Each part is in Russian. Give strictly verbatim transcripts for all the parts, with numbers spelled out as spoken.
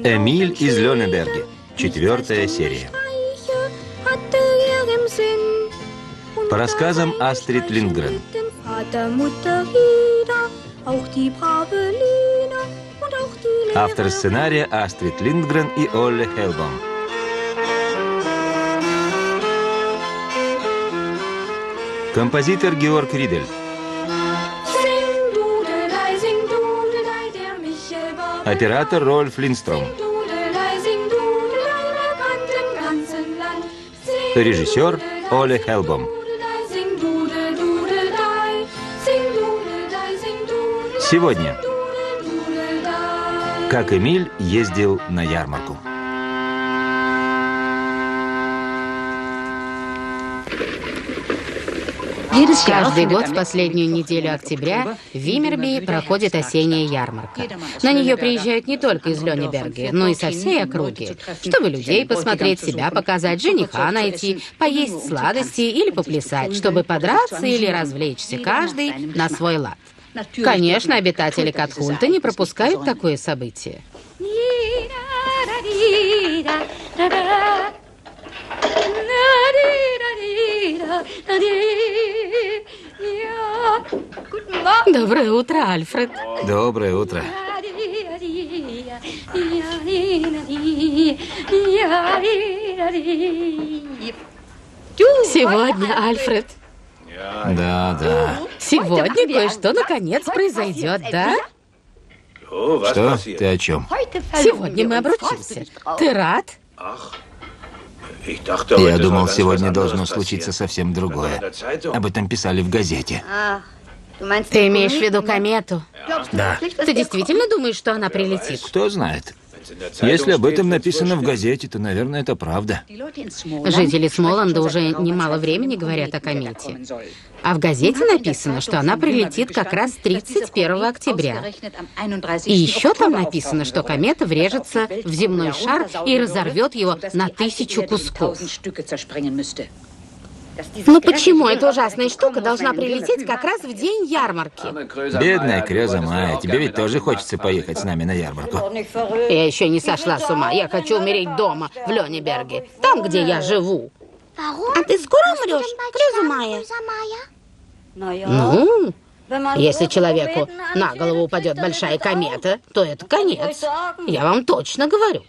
Эмиль из Лённеберге. Четвертая серия. По рассказам Астрид Линдгрен. Автор сценария Астрид Линдгрен и Олле Хелбом. Композитор Георг Ридель. Оператор Рольф Линдстром. Режиссер Олле Хелбом. Сегодня. Как Эмиль ездил на ярмарку. Каждый год в последнюю неделю октября в Виммерби проходит осенняя ярмарка. На нее приезжают не только из Лённеберга, но и со всей округи, чтобы людей посмотреть, себя показать, жениха найти, поесть сладости или поплясать, чтобы подраться или развлечься, каждый на свой лад. Конечно, обитатели Катхунта не пропускают такое событие. Доброе утро, Альфред. Доброе утро. Сегодня, Альфред. Да, да. Сегодня кое-что наконец произойдет, да? Что? Ты о чем? Сегодня мы обручимся. Ты рад? Я думал, сегодня должно случиться совсем другое. Об этом писали в газете. Ты имеешь в виду комету? Да. Ты действительно думаешь, что она прилетит? Кто знает. Если об этом написано в газете, то, наверное, это правда. Жители Смоланда уже немало времени говорят о комете. А в газете написано, что она прилетит как раз тридцать первого октября. И еще там написано, что комета врежется в земной шар и разорвет его на тысячу кусков. Ну почему эта ужасная штука должна прилететь как раз в день ярмарки? Бедная Крёза Майя, тебе ведь тоже хочется поехать с нами на ярмарку. Я еще не сошла с ума. Я хочу умереть дома, в Лённеберге, там, где я живу. А ты скоро умрешь, Крёза Майя? Ну, если человеку на голову упадет большая комета, то это конец. Я вам точно говорю.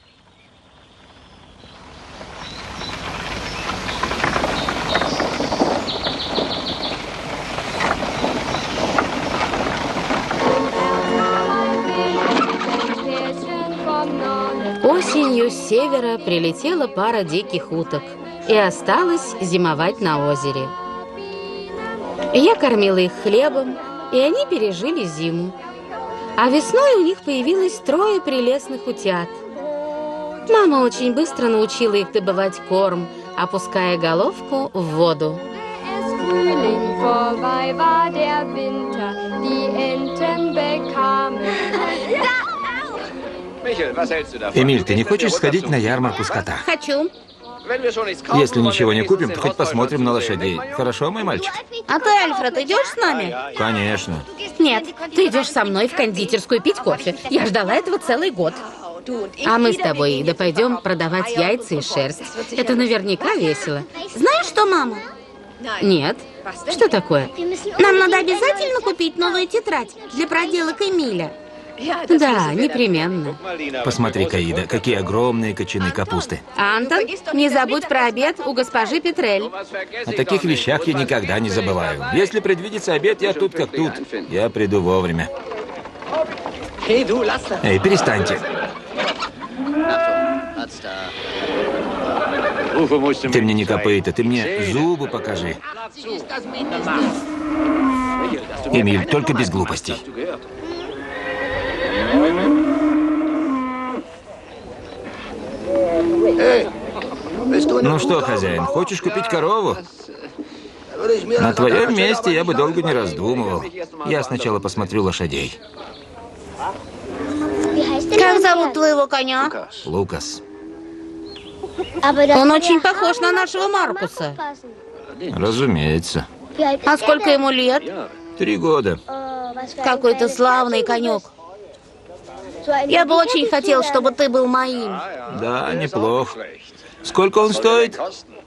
Осенью с севера прилетела пара диких уток и осталась зимовать на озере. Я кормила их хлебом, и они пережили зиму. А весной у них появилось трое прелестных утят. Мама очень быстро научила их добывать корм, опуская головку в воду. Эмиль, ты не хочешь сходить на ярмарку скота? Хочу. Если ничего не купим, то хоть посмотрим на лошадей. Хорошо, мой мальчик? А ты, Альфред, идешь с нами? Конечно. Нет, ты идешь со мной в кондитерскую пить кофе. Я ждала этого целый год. А мы с тобой, Ида, пойдем продавать яйца и шерсть. Это наверняка весело. Знаешь что, мама? Нет. Что такое? Нам надо обязательно купить новую тетрадь для проделок Эмиля. Да, непременно. Посмотри-ка, Ида, какие огромные кочаны капусты. Антон, не забудь про обед у госпожи Петрель. О таких вещах я никогда не забываю. Если предвидится обед, я тут как тут. Я приду вовремя. Эй, перестаньте. Ты мне не копыта, ты мне зубы покажи. Эмиль, только без глупостей. Ну что, хозяин, хочешь купить корову? На твоем месте я бы долго не раздумывал. Я сначала посмотрю лошадей. Как зовут твоего коня? Лукас. Он очень похож на нашего Маркуса. Разумеется. А сколько ему лет? Три года. Какой-то славный конек. Я бы очень хотел, чтобы ты был моим. Да, неплох. Сколько он стоит?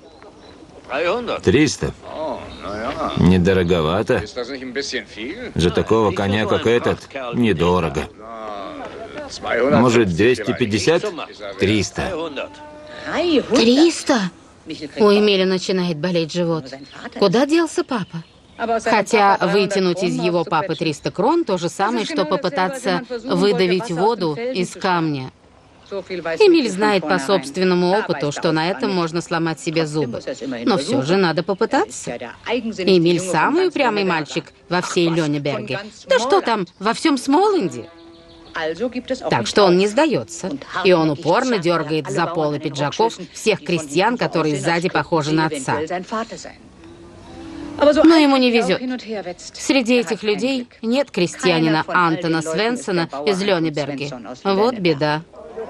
Триста. Недороговато. За такого коня, как этот, недорого. Может, двести пятьдесят? Триста. Триста? У Эмиля начинает болеть живот. Куда делся папа? Хотя вытянуть из его папы триста крон то же самое, что попытаться выдавить воду из камня. Эмиль знает по собственному опыту, что на этом можно сломать себе зубы. Но все же надо попытаться. Эмиль самый упрямый мальчик во всей Лёнеберге. Да что там, во всем Смоланде. Так что он не сдается. И он упорно дергает за полы пиджаков всех крестьян, которые сзади похожи на отца. Но ему не везет. Среди этих людей нет крестьянина Антона Свенсона из Лёнеберги. Вот беда.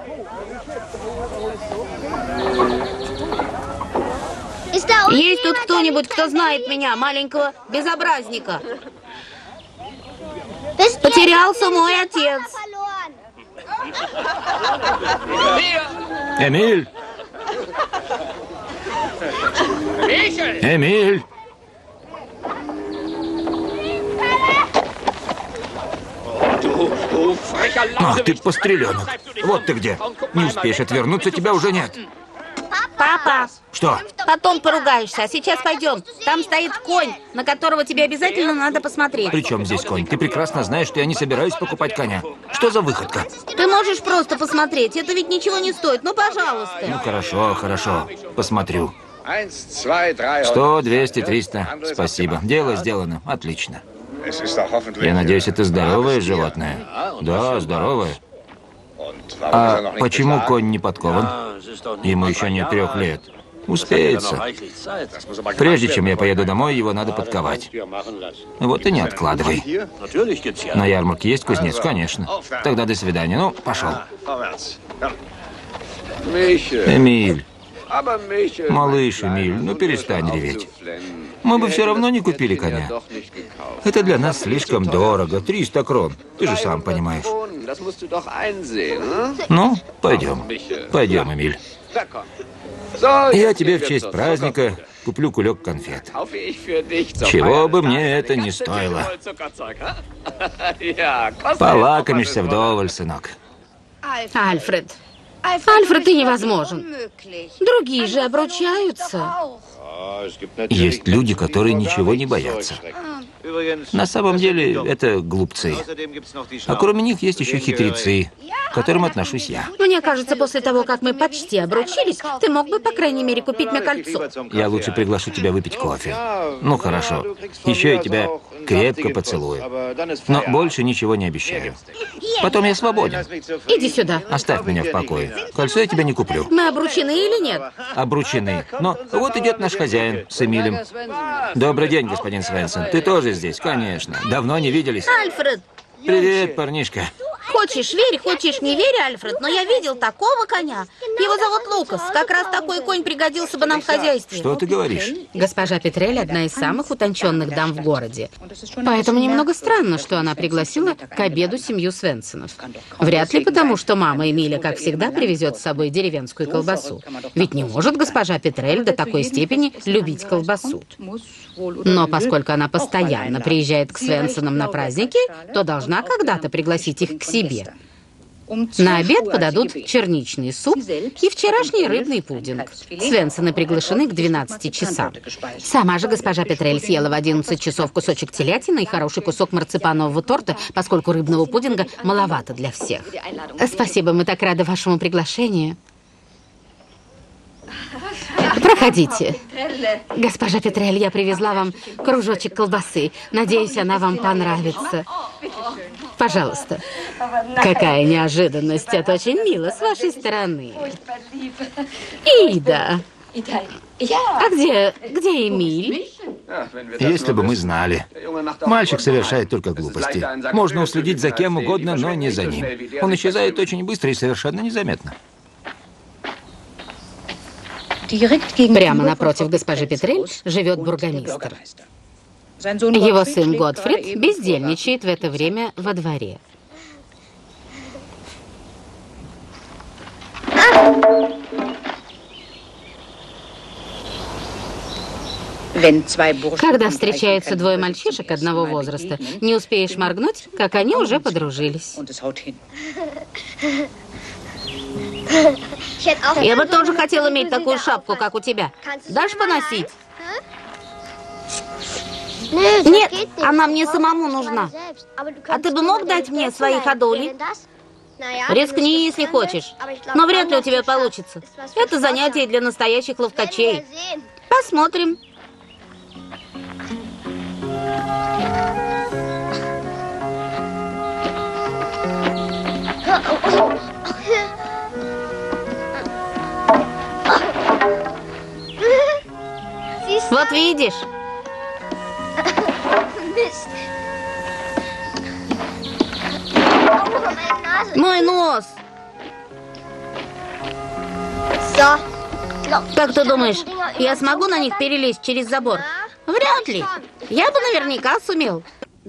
Есть тут кто-нибудь, кто знает меня, маленького безобразника? Потерялся мой отец. Эмиль! Эмиль! Ах ты, постреленок! Вот ты где! Не успеешь отвернуться, тебя уже нет. Папа! Что? Потом поругаешься, а сейчас пойдем. Там стоит конь, на которого тебе обязательно надо посмотреть. При чем здесь конь? Ты прекрасно знаешь, что я не собираюсь покупать коня. Что за выходка? Ты можешь просто посмотреть, это ведь ничего не стоит, ну пожалуйста. Ну хорошо, хорошо, посмотрю. Сто, двести, триста. Спасибо. Дело сделано. Отлично. Я надеюсь, это здоровое животное? Да, здоровое. А почему конь не подкован? Ему еще нет трех лет. Успеется. Прежде чем я поеду домой, его надо подковать. Вот и не откладывай. На ярмарке есть кузнец? Конечно. Тогда до свидания. Ну, пошел. Эмиль. Малыш Эмиль, ну перестань реветь. Мы бы все равно не купили коня. Это для нас слишком дорого. триста крон. Ты же сам понимаешь. Ну, пойдем. Пойдем, Эмиль. Я тебе в честь праздника куплю кулек конфет. Чего бы мне это ни стоило. Полакомишься вдоволь, сынок. Альфред. Альфред, ты невозможен. Другие же обручаются. Есть люди, которые ничего не боятся. На самом деле, это глупцы. А кроме них есть еще хитрецы, к которым отношусь я. Мне кажется, после того, как мы почти обручились, ты мог бы, по крайней мере, купить мне кольцо. Я лучше приглашу тебя выпить кофе. Ну, хорошо. Еще я тебя крепко поцелую. Но больше ничего не обещаю. Потом я свободен. Иди сюда. Оставь меня в покое. Кольцо я тебе не куплю. Мы обручены или нет? Обручены. Но вот идет наш хозяин с Эмилем. Добрый день, господин Свенсон. Ты тоже здесь? Конечно. Давно не виделись. Альфред! Привет, парнишка. Хочешь верь, хочешь не верь, Альфред, но я видел такого коня. Его зовут Лукас. Как раз такой конь пригодился бы нам в хозяйстве. Что ты говоришь? Госпожа Петрель одна из самых утонченных дам в городе. Поэтому немного странно, что она пригласила к обеду семью Свенсонов. Вряд ли потому, что мама Эмиля, как всегда, привезет с собой деревенскую колбасу. Ведь не может госпожа Петрель до такой степени любить колбасу. Но поскольку она постоянно приезжает к Свенсонам на праздники, то должна когда-то пригласить их к себе. На обед подадут черничный суп и вчерашний рыбный пудинг. Свенсоны приглашены к двенадцати часам. Сама же госпожа Петрель съела в одиннадцать часов кусочек телятины и хороший кусок марципанового торта, поскольку рыбного пудинга маловато для всех. Спасибо, мы так рады вашему приглашению. Проходите. Госпожа Петрель, я привезла вам кружочек колбасы. Надеюсь, она вам понравится. Пожалуйста. Какая неожиданность. Это очень мило с вашей стороны. Ида. А где, где Эмиль? Если бы мы знали. Мальчик совершает только глупости. Можно уследить за кем угодно, но не за ним. Он исчезает очень быстро и совершенно незаметно. Прямо напротив госпожи Петрель живет бургомистр. Его сын Готфрид бездельничает в это время во дворе. Когда встречаются двое мальчишек одного возраста, не успеешь моргнуть, как они уже подружились. Я бы тоже хотела иметь такую шапку, как у тебя. Дашь поносить? Нет, она мне самому нужна. А ты бы мог дать мне свои ходули? Рискни, если хочешь. Но вряд ли у тебя получится. Это занятие для настоящих ловкачей. Посмотрим. Вот видишь. Мой нос. Как ты думаешь, я смогу на них перелезть через забор? Вряд ли. Я бы наверняка сумел.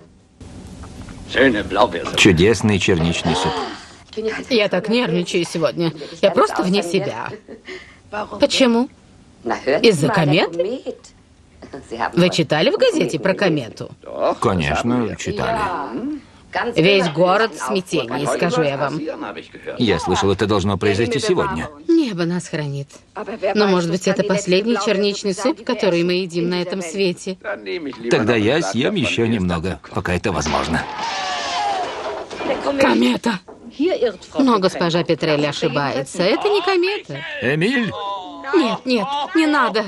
Чудесный черничный суп. Я так нервничаю сегодня. Я просто вне себя. Почему? Из-за комет? Вы читали в газете про комету? Конечно, читали. Весь город в смятении, скажу я вам. Я слышал, это должно произойти сегодня. Небо нас хранит. Но, может быть, это последний черничный суп, который мы едим на этом свете. Тогда я съем еще немного, пока это возможно. Комета! Но госпожа Петрелли ошибается. Это не комета. Эмиль! Нет, нет, не надо.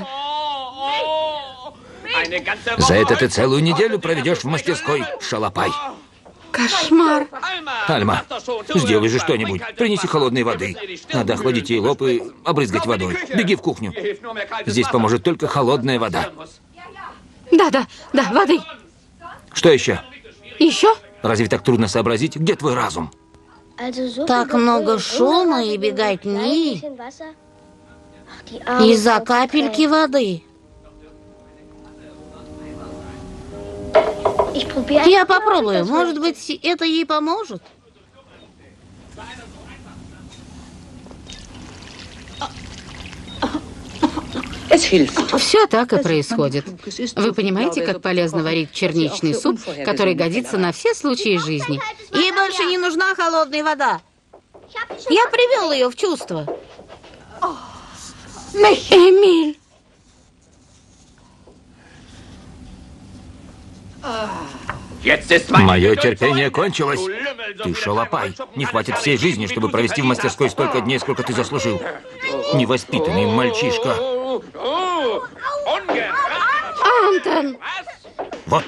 За это ты целую неделю проведешь в мастерской, шалопай. Кошмар. Альма, сделай же что-нибудь. Принеси холодной воды. Надо охладить ей лоб и обрызгать водой. Беги в кухню. Здесь поможет только холодная вода. Да, да, да, воды. Что еще? Еще? Разве так трудно сообразить, где твой разум? Так много шума и беготни из-за капельки воды. Я попробую. Может быть, это ей поможет? Все так и происходит. Вы понимаете, как полезно варить черничный суп, который годится на все случаи жизни? Ей больше не нужна холодная вода. Я привел ее в чувство. Эмиль! Мое терпение кончилось. Ты шалопай. Не хватит всей жизни, чтобы провести в мастерской столько дней, сколько ты заслужил. Невоспитанный мальчишка. Антон! Вот.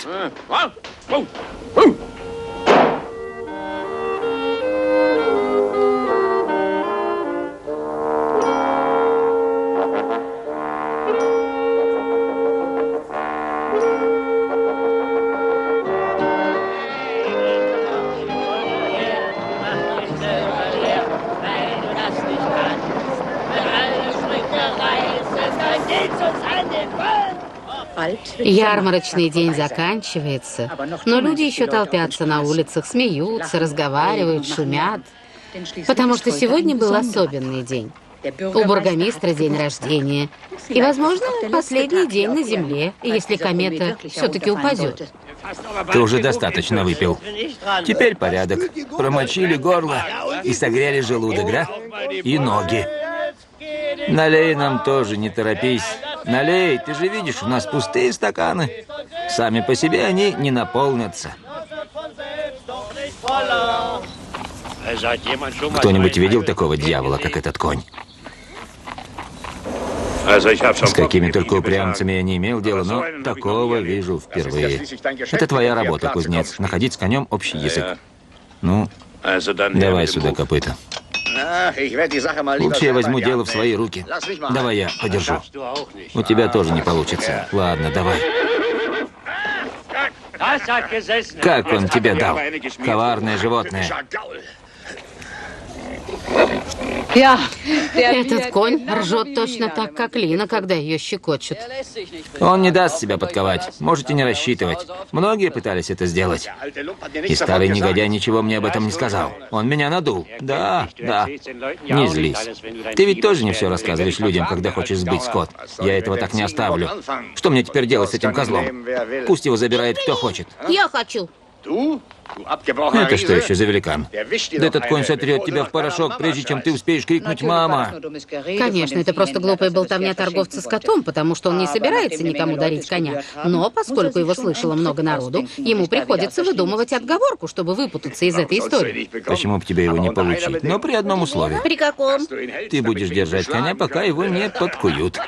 Ярмарочный день заканчивается, но люди еще толпятся на улицах, смеются, разговаривают, шумят. Потому что сегодня был особенный день. У бургомистра день рождения. И, возможно, последний день на Земле, если комета все-таки упадет. Ты уже достаточно выпил. Теперь порядок. Промочили горло и согрели желудок, да? И ноги. Налей нам тоже, не торопись. Налей, ты же видишь, у нас пустые стаканы. Сами по себе они не наполнятся. Кто-нибудь видел такого дьявола, как этот конь? С какими только упрямцами я не имел дела, но такого вижу впервые. Это твоя работа, кузнец, находить с конем общий язык. Ну, давай сюда копыта. Лучше я возьму дело в свои руки. Давай я подержу. У тебя тоже не получится. Ладно, давай. Как он тебе дал? Коварное животное. Этот конь ржет точно так, как Лина, когда ее щекочут. Он не даст себя подковать. Можете не рассчитывать. Многие пытались это сделать. И старый негодяй ничего мне об этом не сказал. Он меня надул. Да, да. Не злись. Ты ведь тоже не все рассказываешь людям, когда хочешь сбыть скот. Я этого так не оставлю. Что мне теперь делать с этим козлом? Пусть его забирает кто хочет. Я хочу. Это что еще за великан? Да этот конь сотрет тебя в порошок, прежде чем ты успеешь крикнуть «мама». Конечно, это просто глупая болтовня торговца скотом, потому что он не собирается никому дарить коня. Но поскольку его слышало много народу, ему приходится выдумывать отговорку, чтобы выпутаться из этой истории. Почему бы тебе его не получить? Но при одном условии. При каком? Ты будешь держать коня, пока его не подкуют.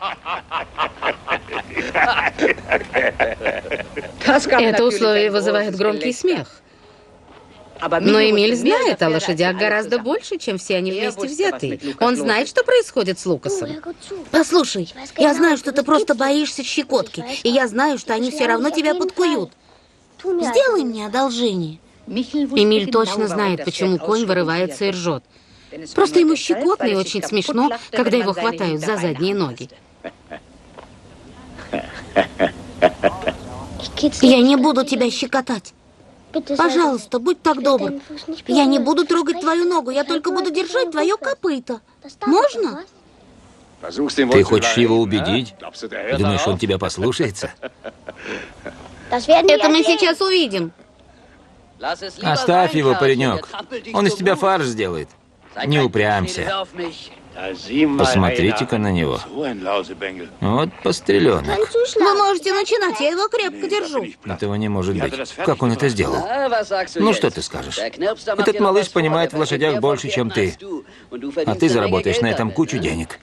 Это условие вызывает громкий смех. Но Эмиль знает о лошадях гораздо больше, чем все они вместе взятые. Он знает, что происходит с Лукасом. Послушай, я знаю, что ты просто боишься щекотки, и я знаю, что они все равно тебя подкуют. Сделай мне одолжение. Эмиль точно знает, почему конь вырывается и ржет. Просто ему щекотно и очень смешно, когда его хватают за задние ноги. Я не буду тебя щекотать. Пожалуйста, будь так добр. Я не буду трогать твою ногу, я только буду держать твое копыто. Можно? Ты хочешь его убедить? Думаешь, он тебя послушается? Это мы сейчас увидим. Оставь его, паренек. Он из тебя фарш сделает. Не упрямься. Посмотрите-ка на него. Вот постреленок. Вы можете начинать, я его крепко держу. Этого не может быть. Как он это сделал? Ну, что ты скажешь? Этот малыш понимает в лошадях больше, чем ты. А ты заработаешь на этом кучу денег.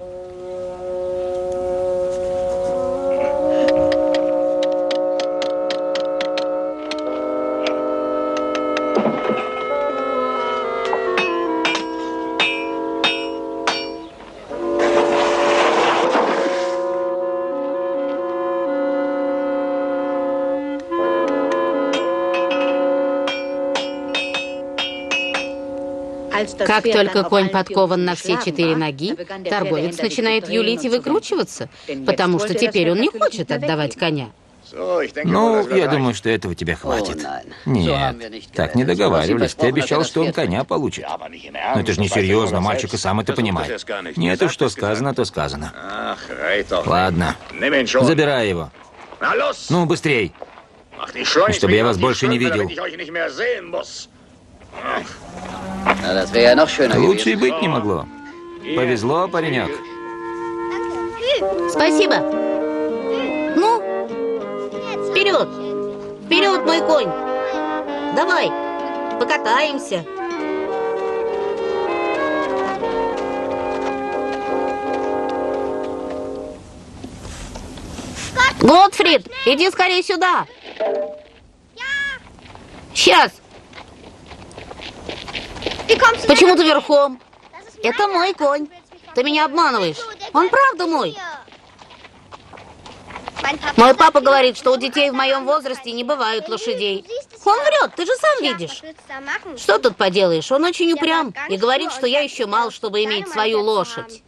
Как только конь подкован на все четыре ноги, торговец начинает юлить и выкручиваться, потому что теперь он не хочет отдавать коня. Ну, я думаю, что этого тебе хватит. Нет, так не договаривались. Ты обещал, что он коня получит. Но это же несерьезно, мальчик и сам это понимает. Нет, уж что сказано, то сказано. Ладно, забирай его. Ну, быстрей. И чтобы я вас больше не видел. Лучше и быть не могло. Повезло, паренек. Спасибо. Ну, вперед. Вперед, мой конь. Давай, покатаемся. Готфрид, иди скорее сюда. Сейчас. Почему ты верхом? Это мой конь. Ты меня обманываешь. Он правда мой. Мой папа говорит, что у детей в моем возрасте не бывают лошадей. Он врет, ты же сам видишь. Что тут поделаешь? Он очень упрям и говорит, что я еще мал, чтобы иметь свою лошадь.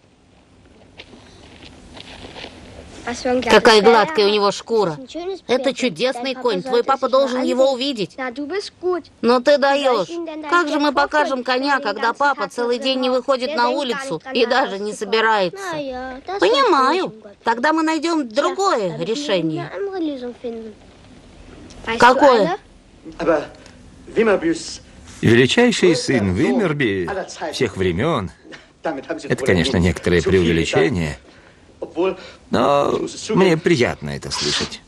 Какая гладкая у него шкура. Это чудесный конь. Твой папа должен его увидеть. Но ты даешь. Как же мы покажем коня, когда папа целый день не выходит на улицу и даже не собирается? Понимаю. Тогда мы найдем другое решение. Какое? Величайший сын Виммерби всех времен. Это, конечно, некоторое преувеличение. Но мне приятно это слышать.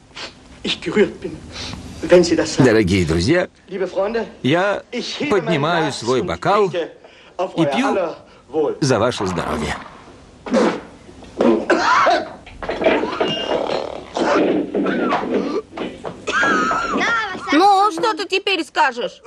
Дорогие друзья, я поднимаю свой бокал и пью за ваше здоровье. Ну, что ты теперь скажешь?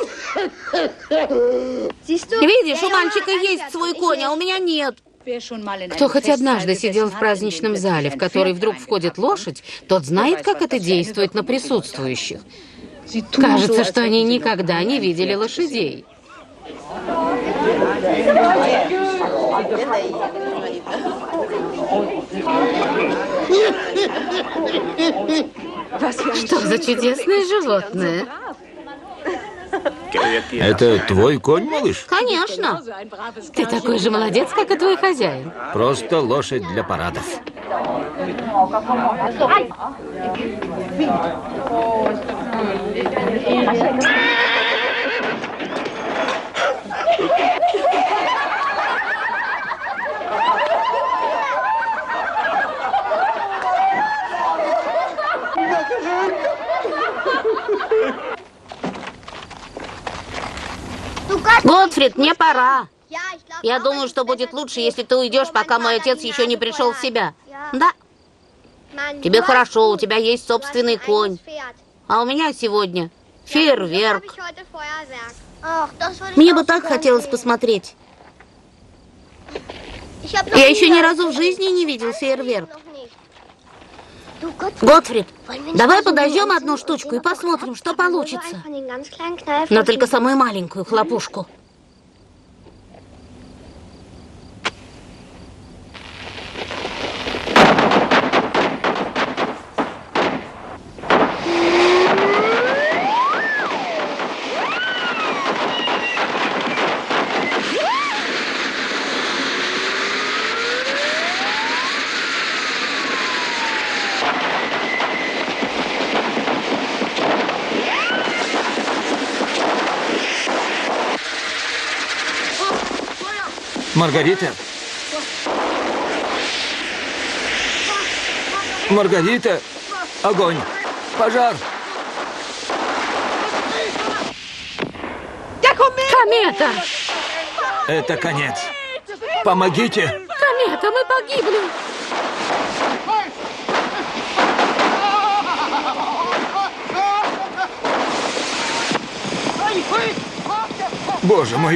Видишь, у мальчика есть свой конь, а у меня нет. Кто хоть однажды сидел в праздничном зале, в который вдруг входит лошадь, тот знает, как это действует на присутствующих. Кажется, что они никогда не видели лошадей. Что за чудесное животное? Это твой конь, малыш? Конечно. Ты такой же молодец, как и твой хозяин. Просто лошадь для парадов. Готфрид, мне пора. Я думаю, что будет лучше, если ты уйдешь, пока мой отец еще не пришел в себя. Да. Тебе хорошо, у тебя есть собственный конь. А у меня сегодня фейерверк. Мне бы так хотелось посмотреть. Я еще ни разу в жизни не видел фейерверк. Готфрид, давай подождем одну штучку и посмотрим, что получится. Но только самую маленькую хлопушку. Маргарита? Маргарита? Огонь! Пожар! Комета! Это конец. Помогите! Комета, мы погибли! Боже мой!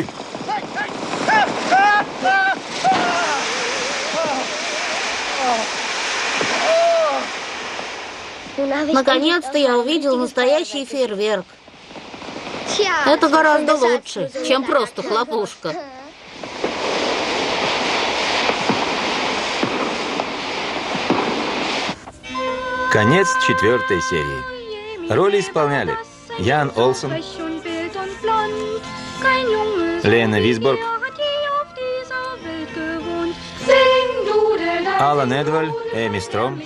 Наконец-то я увидел настоящий фейерверк. Это гораздо лучше, чем просто хлопушка. Конец четвертой серии. Роли исполняли Ян Олсен, Лена Висборг, Алан Эдваль, Эми Стром,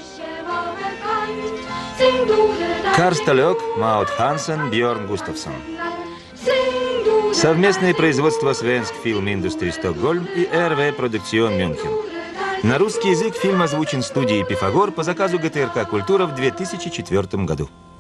Карста Лёк, Маут Хансен, Бьорн Густавсон. Совместное производство Svensk Film Industry Стокгольм и эр вэ Продукцион Мюнхен. На русский язык фильм озвучен студией «Пифагор» по заказу гэ тэ эр ка «Культура» в две тысячи четвёртом году.